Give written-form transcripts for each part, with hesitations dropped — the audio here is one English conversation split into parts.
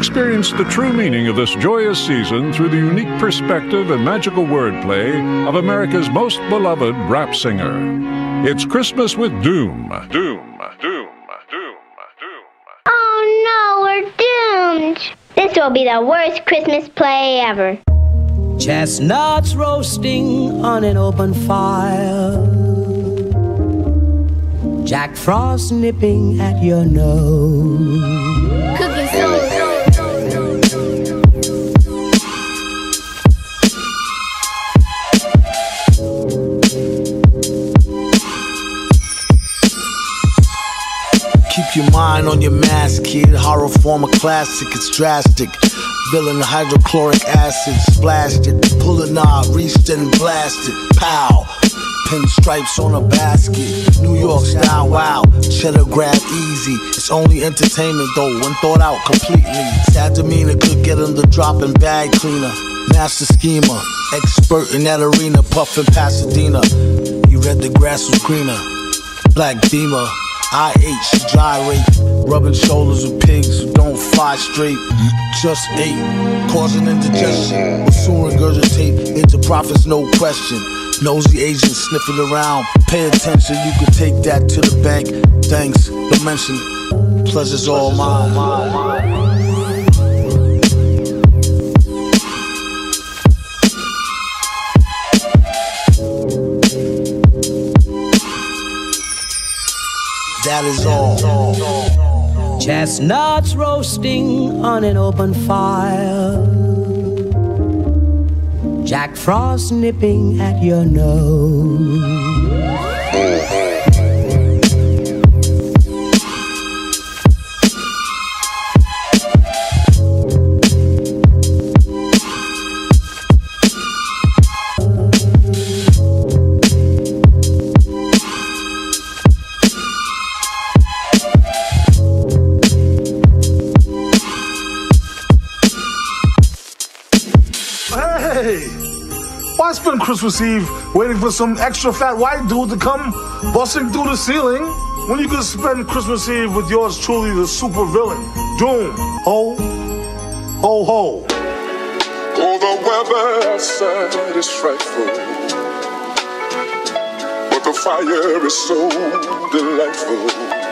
Experience the true meaning of this joyous season through the unique perspective and magical wordplay of America's most beloved rap singer. It's Christmas with Doom. Doom. Oh no, we're doomed. This will be the worst Christmas play ever. Chestnuts roasting on an open fire, Jack Frost nipping at your nose. Cooking soul. Keep your mind on your mask, kid. Horror form a classic, it's drastic. Villain hydrochloric acid, splashed it. Pull a knob, reached and blasted. Pow! Pinstripes on a basket. New York style, wow. Cheddar grab easy. It's only entertainment though, when thought out completely. Sad demeanor could get him the dropping bag cleaner. Master schemer, expert in that arena, puffin' Pasadena. He read the grass was greener. Black Beamer. IH, gyrate, rubbing shoulders with pigs who don't fly straight. Just ate, causing indigestion. Will soon regurgitate into profits, no question. Nosy agents sniffing around. Pay attention, you can take that to the bank. Thanks, don't mention it. Pleasure's all mine. That is all. Chestnuts roasting on an open fire, Jack Frost nipping at your nose. Why spend Christmas Eve waiting for some extra fat white dude to come busting through the ceiling when you can spend Christmas Eve with yours truly, the super villain, Doom? Ho, ho, ho. Oh, the weather outside is frightful, but the fire is so delightful.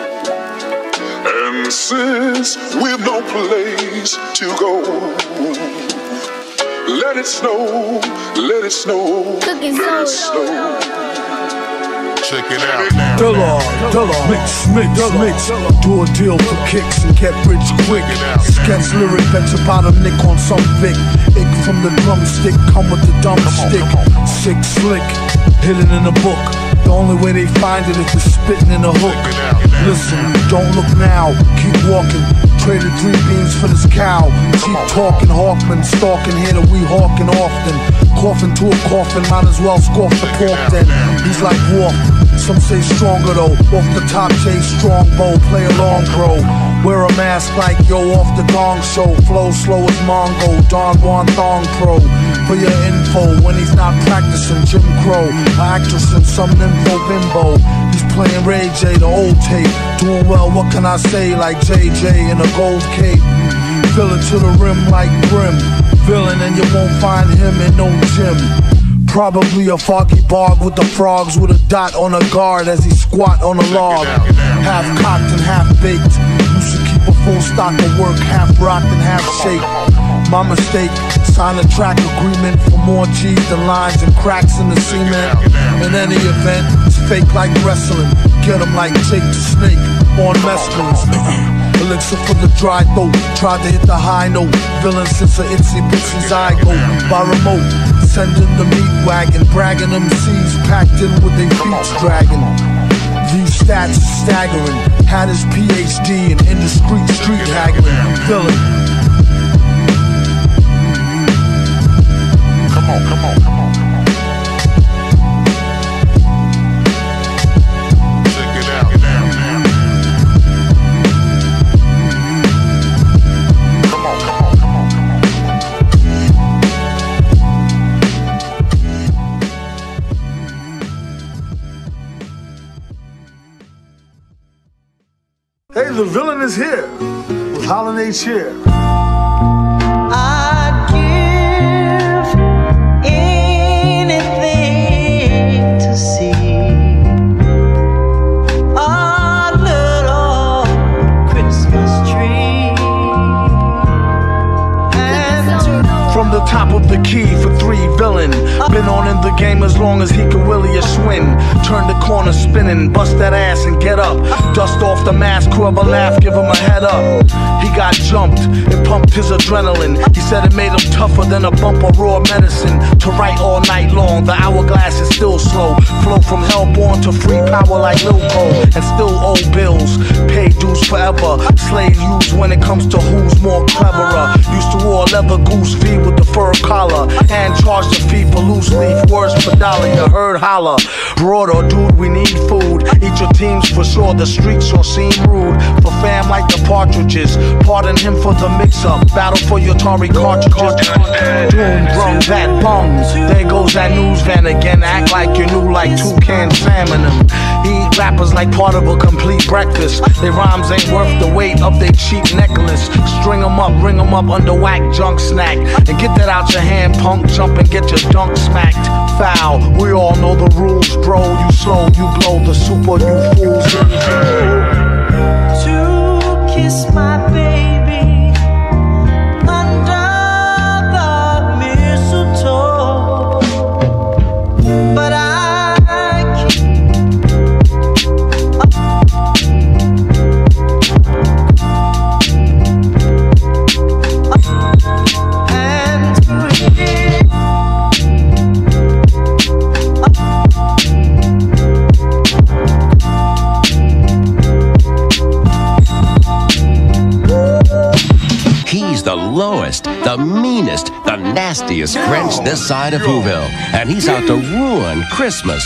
And since we've no place to go, let it snow, let it snow, let it snow. Check it out. Dollar, mix. Do a deal for kicks and get rich quick. Sketch lyric, bet your bottom nick on some Vic. Ick from the drumstick, come with the dumb stick. Sick slick, hidden in a book. The only way they find it is the spitting in a hook. Listen, don't look now, keep walking. Traded 3 beans for this cow. Cheap talking, Hawkman, stalking here that we hawking often. Coughing to a coffin, might as well scoff the pork then. He's like Wolf, some say stronger though. Off the top, Jay Strongbow, play along bro. Wear a mask like yo off the Gong Show. Flow slow as Mongo, Don Juan Thong Pro. For your info, when he's not practicing Jim Crow, actress in some nympho bimbo. He's playing Ray J, the old tape. Doing well, what can I say, like JJ in a gold cape. Fill it to the rim like Brim. Villain and you won't find him in no gym. Probably a foggy bog with the frogs with a dot on a guard as he squat on a log. Half cocked and half baked. Used to keep a full stock of work, half rocked and half shake. My mistake, sign a track agreement for more G's than lines and cracks in the cement. In any event, it's fake like wrestling. Get him like Jake the Snake on mescalines. Elixir for the dry throat, tried to hit the high note. Villain since a itsy bitsy zygote. By remote, sending the meat wagon, bragging them C's packed in with their feet dragging. These stats are staggering. Had his PhD in indiscreet street haggling. Villain. Come on. Check it out. Come on. Hey, the villain is here with holiday cheer. Top of the key for 3 villain. Been on in the game as long as he can willy a swing. Turn the corner spinning, bust that ass and get up. Dust off the mask, whoever laugh, give him a head up. He got jumped, it pumped his adrenaline. He said it made him tougher than a bump of raw medicine. To write all night long, the hourglass is still slow. Flow from hellborn to free power like Lil Cole. And still owe bills, pay dues forever. Slave used when it comes to who's more cleverer. Used to wear leather goose V with the fur collar. And charge the fee for loose leaf, words per dollar, you heard holler. Broad or dude, we need food. Eat your teams for sure, the streets sure seem rude. For fam like the Partridges, pardon him for the mix-up. Battle for your Atari cartridges. Doom, drum, that bung. There goes that news van again. Act like you knew like toucan salmon him. He eat rappers like part of a complete breakfast. Their rhymes ain't worth the weight of their cheap necklace. String them up, ring them up under whack junk snack. And get that out your hand, punk. Jump and get your dunk smacked. Foul, we all know the rules, bro. You slow, you blow the super, you fools. To kiss my baby under the mistletoe, but I the lowest, the meanest, the nastiest Grinch this side of Whoville, and he's out to ruin Christmas.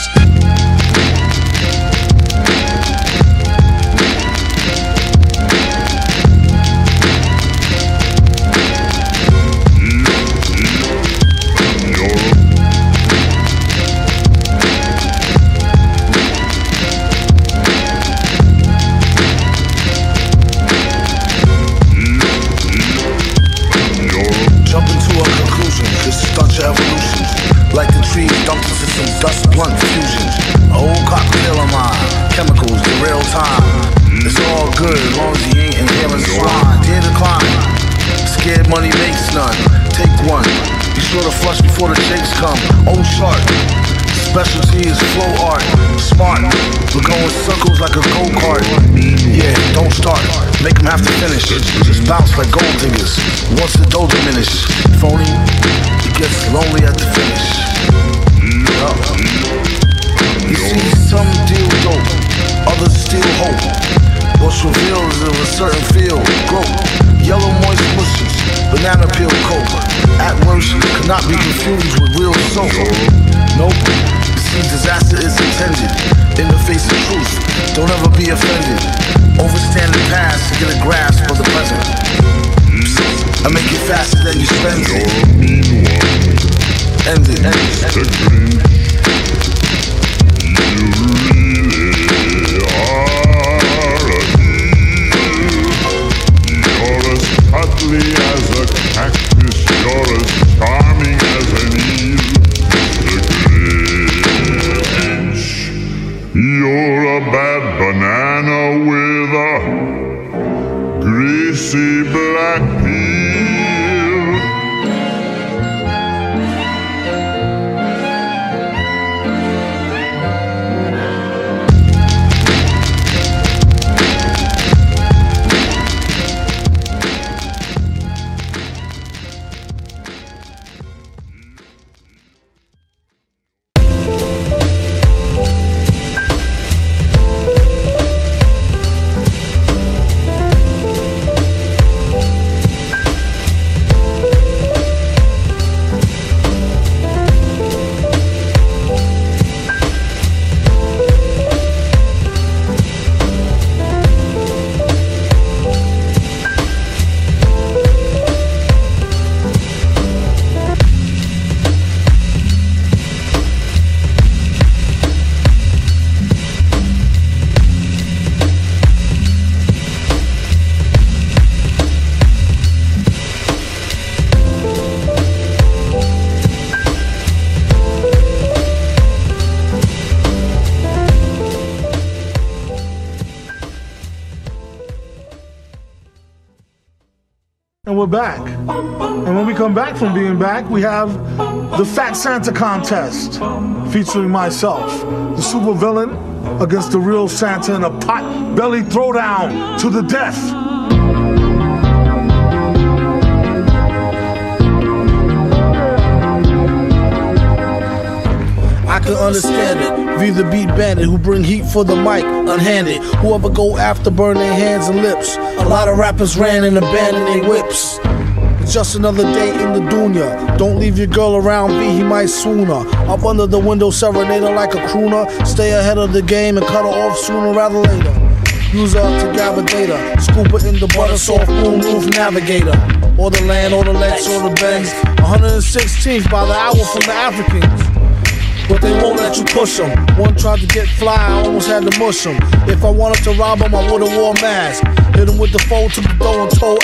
Like the trees dumped into some dust blunt fusion. A whole cocktail of mine, chemicals in real time. It's all good as long as he ain't inhaling swine. Dear the climb, scared money makes none. Take one, be sure to flush before the jakes come. Oh shark, specialty is flow art. Smart, we're going circles like a go-kart. Yeah, don't start, make them have to finish. Just bounce like gold diggers, once the dough diminish. Phony, gets lonely at the finish. You see, some deal dope, others steal hope. What's revealed is of a certain field, growth. Yellow moist mushes, banana peel coke. At worst, cannot be confused with real soap. Nope, you see, disaster is intended. In the face of truth, don't ever be offended. Overstand the past to get a grasp of the present. I make it faster than you spend it. End it, end it. You really are a deal. You're as cuddly as a cactus. You're as charming as an eel. Mr. Grinch, you're a bad banana with a greasy black peel. and we're back. And when we come back from being back, we have the Fat Santa contest featuring myself, the super villain against the real Santa in a pot-belly throwdown to the death. I can understand it. Be the beat bandit who bring heat for the mic, unhanded. Whoever go after burn their hands and lips. A lot of rappers ran and abandoned their whips. It's just another day in the dunya. Don't leave your girl around V, he might swoon her. Up under the window, serenade her like a crooner. Stay ahead of the game and cut her off sooner rather later. Use her to gather data. Scoop her in the butter soft moonroof navigator. Or the land, or the Lex, or the Benz. 116th by the hour from the Africans. But they won't let you push them. One tried to get fly, I almost had to mush him. If I wanted to rob him, I would've wore a mask. Hit him with the fold to the door and told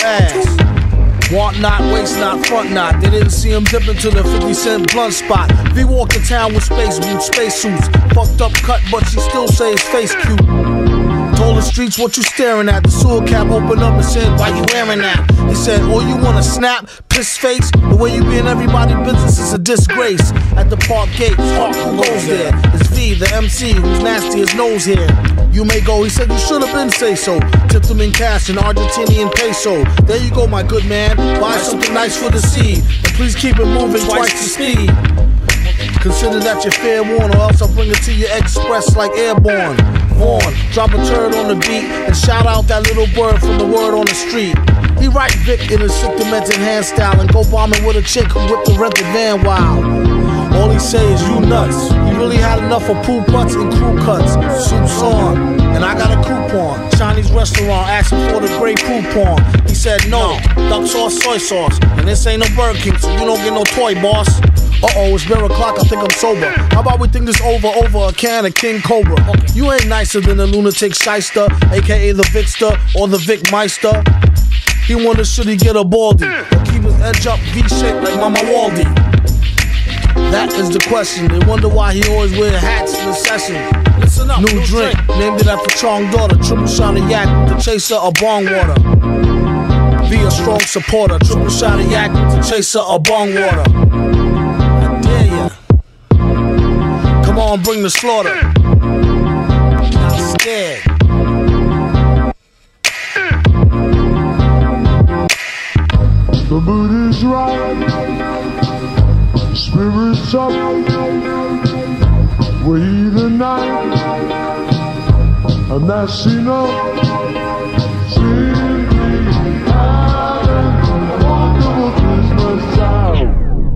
ass. Want not, waste not, front not. They didn't see him dip into the 50-cent blunt spot. V walked to town with space boots, space suits. Fucked up cut, but she still say his face cute. Told the streets what you staring at. The sewer cap opened up and said, why you wearing that? He said, oh, you wanna snap? Piss face? The way you be in everybody's business is a disgrace. At the park gate, Hawk, who goes there? It's V, the MC, who's nasty as nose hair. You may go, he said you should have been say so. Tipped him in cash in Argentinian peso. There you go, my good man. Buy something nice for the seed. And please keep it moving twice the speed. Consider that you're fair warned, or else I'll bring it to you express like airborne. Vaughn, drop a turd on the beat and shout out that little bird from the word on the street. He write Vic in a sick demented hand style and go bombing with a chick who whipped the rented van wild. All he say is you nuts. He really had enough of pool butts and crew cuts. Soup's on, and I got a coupon. Chinese restaurant asking for the great coupon. He said no, duck sauce, soy sauce. And this ain't no Burger King, so you don't get no toy, boss. Uh-oh, it's bare o'clock, I think I'm sober. How about we think this over a can of King Cobra? You ain't nicer than the lunatic shyster, aka the Vicster or the Vic Meister. He wonders should he get a baldy or keep his edge up V-shaped like Mama Waldy. That is the question. They wonder why he always wear hats in the session. Listen up, new drink, named it after Chong daughter. Triple shot of yak, the chaser of bong water. Be a strong supporter. Triple shot of yak, the chaser of bong water. I dare ya. Come on, bring the slaughter. Not scared. The mood is right, spirits up, we the night, and that's enough. Simply having a wonderful Christmas time.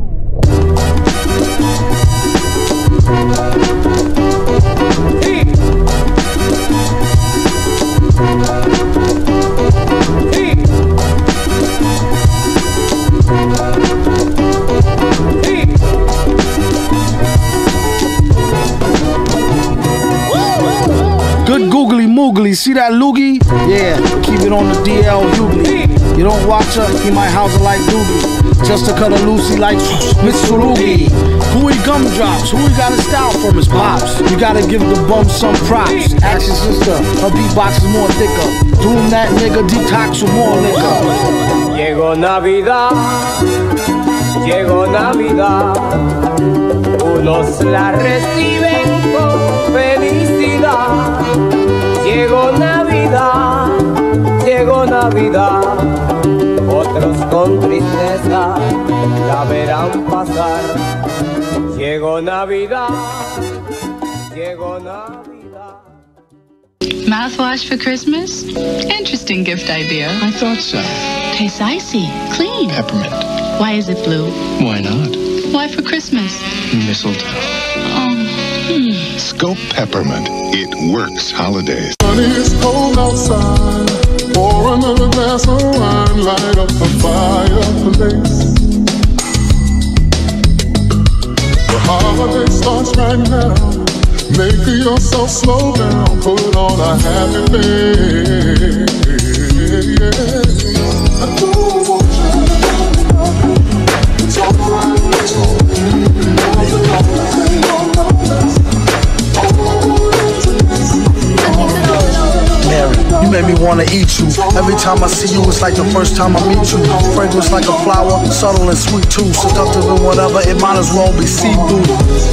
Good googly moogly, see that loogie? Yeah, keep it on the DL Hughley. You don't watch her, he might house her like Doogie. Just to cut her loosey like Mitsurugi. Gooey gumdrops, who he got his style from his pops. You gotta give the bum some props. Ask your sister, her beatbox is more thicker. Doom that nigga detox with more liquor. Llegó Navidad, llegó Navidad. Unos la reciben con felicidad. Llegó Navidad, llegó Navidad. Otros con tristeza la verán pasar. Llegó Navidad, llegó Navidad. Mouthwash for Christmas? Interesting gift idea. I thought so. Tastes icy, clean. Peppermint. Why is it blue? Why not? Why for Christmas? Mistletoe. Scope Peppermint. It works holidays. Honey, it's cold outside. Pour another glass of wine. Light up the fireplace. The holiday starts right now. Make yourself slow down. Put on a happy face. I don't want you. It's alright. Mary, you made me want wanna eat you. Every time I see you, it's like the first time I meet you. Fragrance like a flower, subtle and sweet too. Seductive and whatever, it might as well be see-through.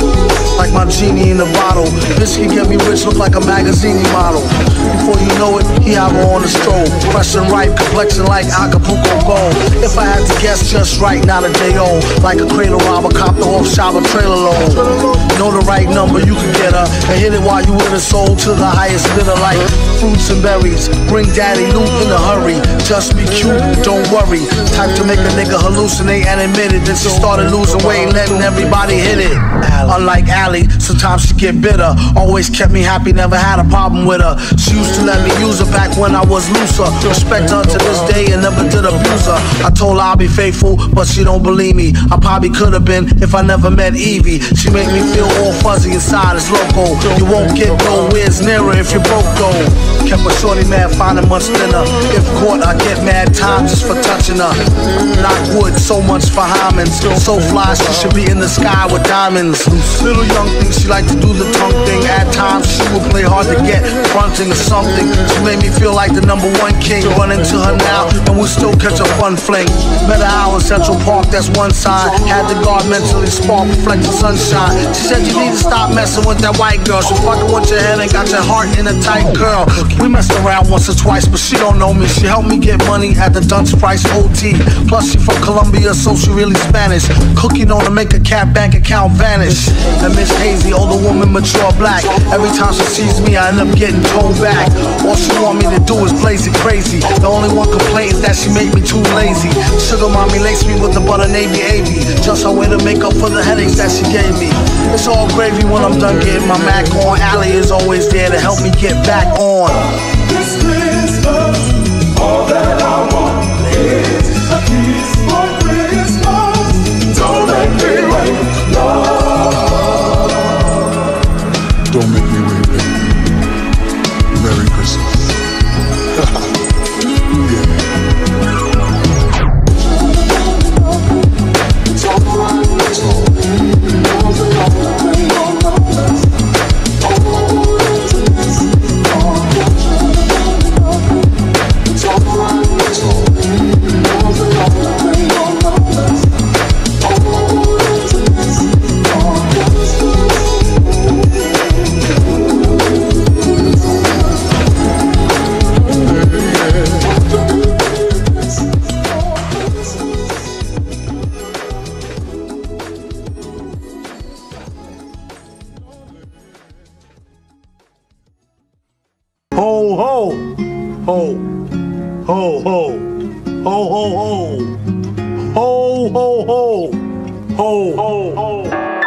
Like my genie in the bottle. Bitch can get me rich, look like a magazine model. Before you know it, he have her on the stove. Fresh and ripe, complexion like Acapulco gold. If I had to guess, just right, not a day old. Like a cradle robber, copter off shop, a trailer load. Know the right number, you can get her. And hit it while you in the soul to the highest bidder. Like fruits and berries, bring daddy loot in a hurry. Just be cute, don't worry. Type to make a nigga hallucinate and admit it. Then she started losing weight, letting everybody hit it. Unlike Allie, sometimes she get bitter. Always kept me happy, never had a problem with her. She used to let me use her back when I was looser. Respect her to this day and never did abuse her. I told her I'll be faithful, but she don't believe me. I probably could have been if I never met Evie. She make me feel all fuzzy inside, it's loco. You won't get nowhere near her if you're broke though. Kept a shorty mad, finding much thinner. If caught, I get mad time just for touching her. Not wood, so much for Hymens. So fly, she should be in the sky with diamonds. Little young thing, she like to do the tongue thing. At times she would play hard to get, fronting something. She made me feel like the #1 king. Run into her now, and we'll still catch a fun fling. Met her out in Central Park, that's one side. Had the guard mentally spark, reflecting sunshine. She said you need to stop messing with that white girl. She fucking with your head and got your heart in a tight curl. We messed around once or twice, but she don't know me. She helped me get money at the Dunce Price OT. Plus she from Colombia, so she really Spanish. Cookie known to make a cat bank account vanish. And Miss Hazy, older woman, mature black. Every time she sees me, I end up getting told back. All she want me to do is blaze it crazy. The only one complaint is that she make me too lazy. Sugar mommy lace me with the butter navy avy. Just her way to make up for the headaches that she gave me. It's all gravy when I'm done getting my Mac on. Allie is always there to help me get back on. This Christmas, all that I want is a piece for Christmas. Don't make me wait, Lord. Don't make me wait, baby. Merry Christmas. Ho, ho, ho, ho, ho, ho, ho, ho, ho, ho, ho, ho, ho, ho.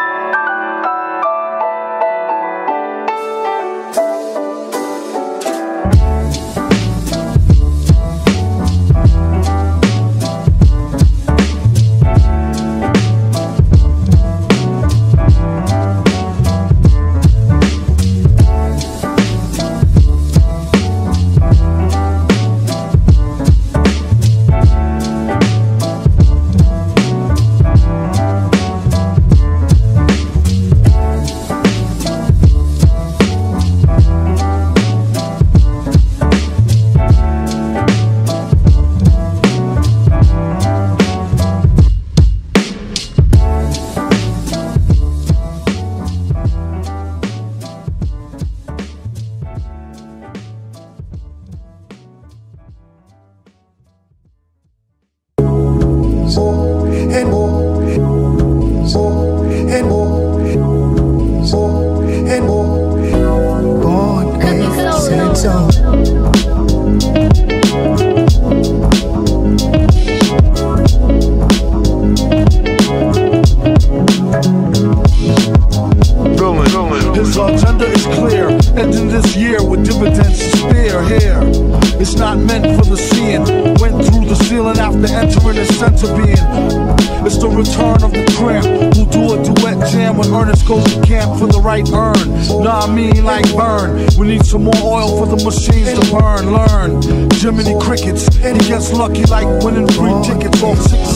His agenda is clear, ending this year with dividends to spare here. It's not meant for the seeing, went through the ceiling after entering his center being. It's the return of the tramp who do a duet jam when Ernest goes to camp for the right earn. Nah, I mean like burn. We need some more oil for the machines to burn. Learn Jiminy Crickets, he gets lucky like winning free tickets off 6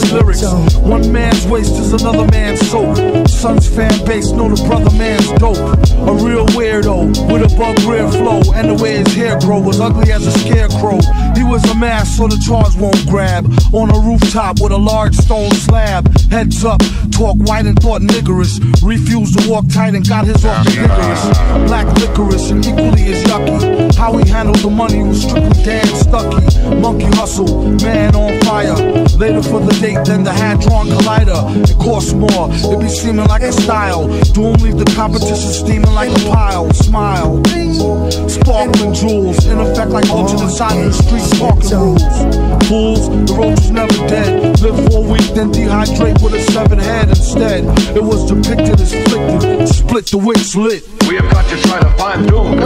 lyrics. One man's waste is another man's soap. Son's fan base know the brother man's dope. A real weirdo with a bug rear flow, and the way his hair grow was ugly as a scarecrow. He was a mask so the charge won't grab. On a rooftop with a large stone slab. Heads up, talk white and thought niggerish. Refused to walk tight and got his off the vigorous. Black licorice and equally as yucky. How he handled the money was strictly damn stucky. Monkey hustle, man on fire. Later for the date than the hand-drawn collider. It costs more, it be seeming like a style. Doom leave the competition steaming like a pile. Smile, sparkling jewels, in effect like alternate side of the street parking rules. Fools, the roach was never dead. Live for a week, then dehydrate with a severed head. Instead, it was depicted as flicted, split the wicks lit. We have got to try to find Doom.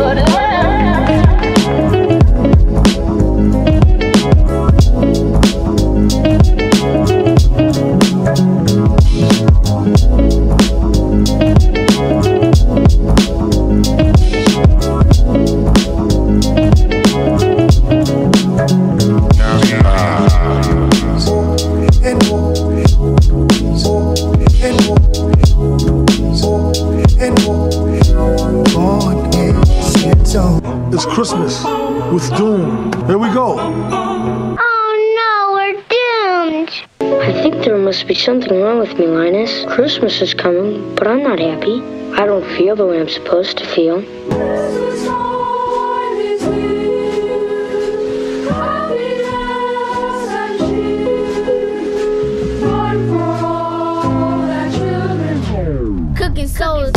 It's Christmas with Doom. Here we go. Oh no, we're doomed. I think there must be something wrong with me, Linus. Christmas is coming, but I'm not happy. I don't feel the way I'm supposed to feel. Cooking soul